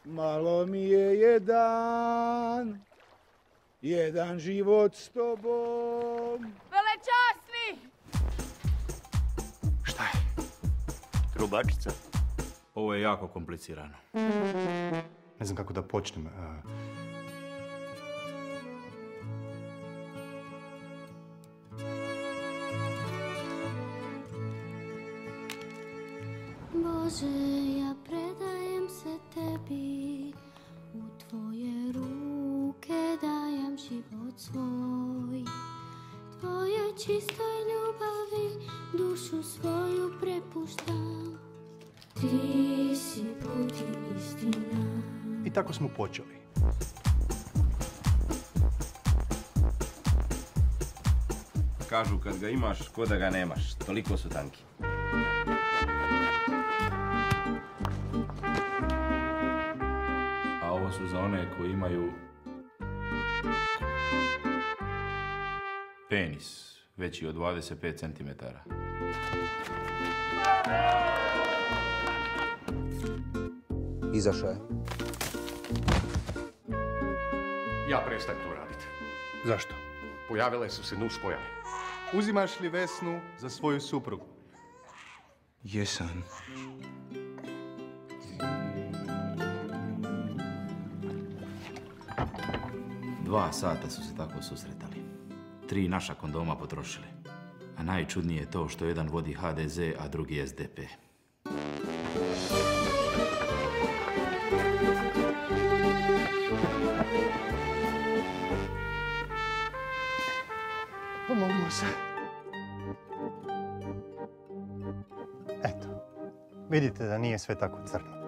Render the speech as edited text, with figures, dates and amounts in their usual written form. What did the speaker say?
Malo mi je jedan život s tobom. Velečasni! Šta je? Trubačica? Ovo je jako komplicirano. Ne znam kako da počnem. Bože, ja predajem se tebi, u tvoje ruke dajem život svoj. Tvoje čistoj ljubavi dušu svoju prepuštam. Ti si put i istina. I tako smo počeli. Kažu kad ga imaš, ko da ga nemaš. Toliko su tanki. A ovo su za one koji imaju penis veći od 25 cm. Izašao je. Ja prestajem to raditi. Zašto? Pojavile su se nuspojave. Uzimaš li Vesnu za svoju suprugu? Jesam. Dva sata su se tako susretali. 3 naša kondoma potrošili. A najčudnije je to što jedan vodi HDZ, a drugi SDP. Pomolimo se. Eto, vidite da nije sve tako crno.